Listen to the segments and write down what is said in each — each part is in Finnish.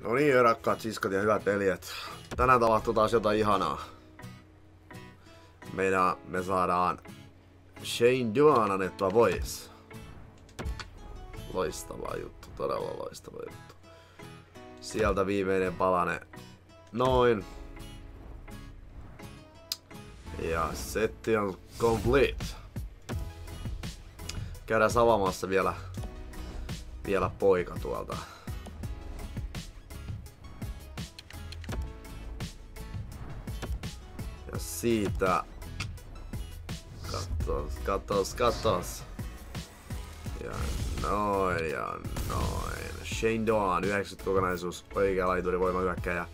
No niin, rakkaat siskot ja hyvät veljet. Tänään tapahtuu taas jotain ihanaa. Me saadaan Shane Doan annettua pois. Loistava juttu, todella loistava juttu. Sieltä viimeinen palane. Noin. Ja setti on complete. Käydään avaamassa vielä poika tuolta. Ja siitä katos. Ja noin ja noin. Shane Doan 90 kokonaisuus, oikea laituri voimahyökkäjä.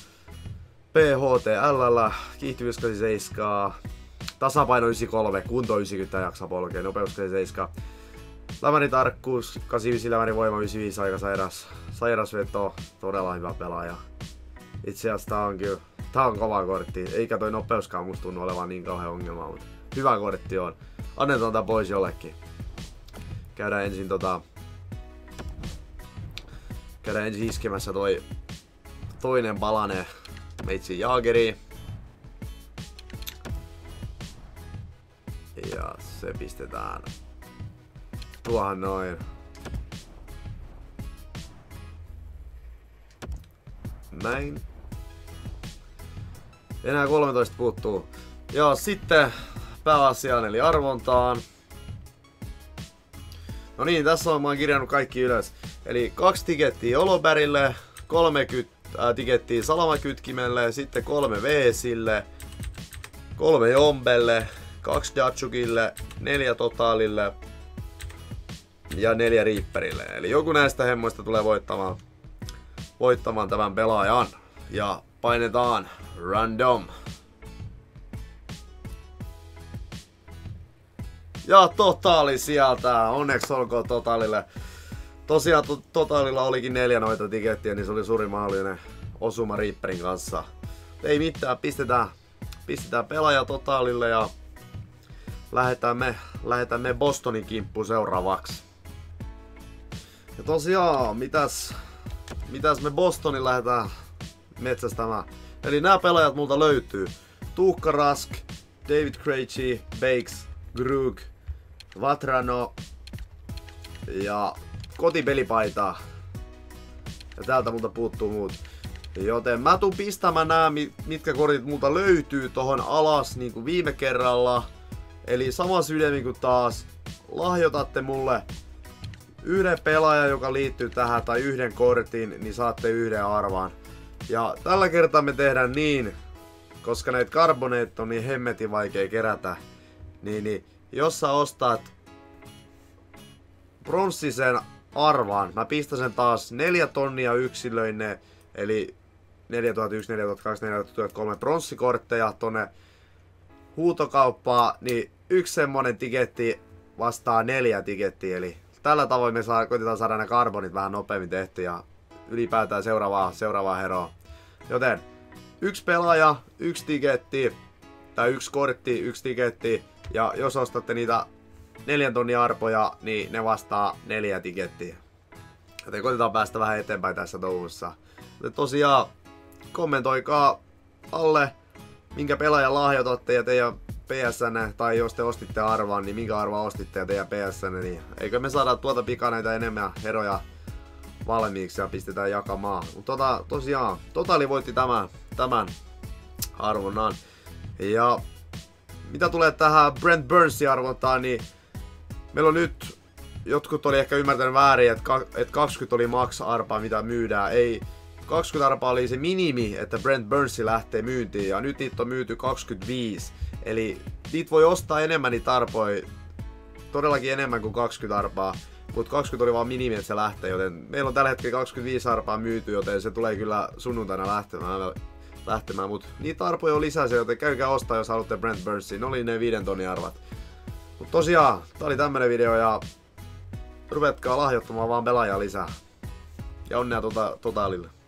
PHTL, kiihtyvyys 87, tasapaino 93, kunto 90 jaksaa polkea, nopeus 87. Lämäritarkkuus 89, lämärivoima 95, aika sairas veto, todella hyvä pelaaja. Itse asiassa tää on kova kortti, eikä toi nopeuskaan musta tunnu olevan niin kauhean ongelma, mutta hyvä kortti on. Annetaan tää pois jollekin. Käydään ensin iskemässä toi toinen palane meitsi Jaageri. Ja se pistetään tuohon noin. Näin. Enää 13 puuttuu. Ja sitten pääasiaan eli arvontaan. No niin, tässä mä oon kirjannut kaikki ylös. Eli 2 tikettiä Olobärille, 30 tikettiä Salamakytkimelle, sitten 3 Veesille, 3 Jombelle, 2 Datsukille, 4 Totaalille ja 4 Reaperille. Eli joku näistä hemmoista tulee voittamaan tämän pelaajan. Ja painetaan random. Ja Totaali sieltä. Onneksi olkoon Totaalille. Tosiaan Totaalilla olikin 4 noita tikettiä, niin se oli suuri mahdollinen osuma Reaperin kanssa. Ei mitään, pistetään pelaaja Totaalille ja lähdetään me Bostonin kimppuun seuraavaksi. Ja tosiaan, mitäs me Bostonin lähdetään metsästämään. Eli nämä pelaajat multa löytyy. Tuukka Rask, David Krejci, Bakes, Grug, Vatrano ja kotipelipaita. Ja täältä multa puuttuu muut. Joten mä tuun pistämään nämä, mitkä kortit multa löytyy tohon alas niin kuin viime kerralla. Eli sama sydämi kuin taas. Lahjoitatte mulle yhden pelaajan, joka liittyy tähän, tai yhden kortin, niin saatte yhden arvan. Ja tällä kertaa me tehdään niin, koska näitä karboneet on niin hemmetin vaikea kerätä, niin jos sä ostat pronssisen arvan, mä pistän sen taas 4 tonnia yksilöinne, eli 4001, 4002, 4003 pronssikortteja tonne huutokauppaan, niin yksi semmonen tiketti vastaa 4 tikettiä, eli tällä tavoin me koitetaan saada nämä karbonit vähän nopeammin tehty ja ylipäätään seuraavaa heroa. Joten 1 pelaaja, 1 tiketti, tai 1 kortti, 1 tiketti, ja jos ostatte niitä 4 tonnia arpoja, niin ne vastaa 4 tikettiä. Joten koitetaan päästä vähän eteenpäin tässä touhussa. Joten tosiaan, kommentoikaa alle, minkä pelaajan lahjoitatte ja teidän PSN, tai jos te ostitte arvaan, niin minkä arvaa ostitte ja teidän PSN, niin eikö me saada tuolta pikaa näitä enemmän heroja valmiiksi ja pistetään jakamaan. Mutta tosiaan, Totaali voitti tämän arvonnan. Ja mitä tulee tähän Brent Burnsin arvontaan, niin meillä on nyt, jotkut oli ehkä ymmärtänyt väärin, että 20 oli max-arpaa mitä myydään. Ei, 20 arpaa oli se minimi, että Brent Burnsi lähtee myyntiin, ja nyt niitä on myyty 25. Eli niitä voi ostaa enemmän niitä arpoja, todellakin enemmän kuin 20 arpaa. Mutta 20 oli vaan minimi, että se lähtee, joten meillä on tällä hetkellä 25 arpaa myyty, joten se tulee kyllä sunnuntaina lähtemään. Mutta niitä arpoja on lisää, joten käykää ostaa, jos haluatte Brent Burnsia. Ne oli ne 5 tonnin arvat. Mutta tosiaan, tää oli tämmönen video ja ruvetkaa lahjoittamaan vaan pelaajaa lisää. Ja onnea Totaalille.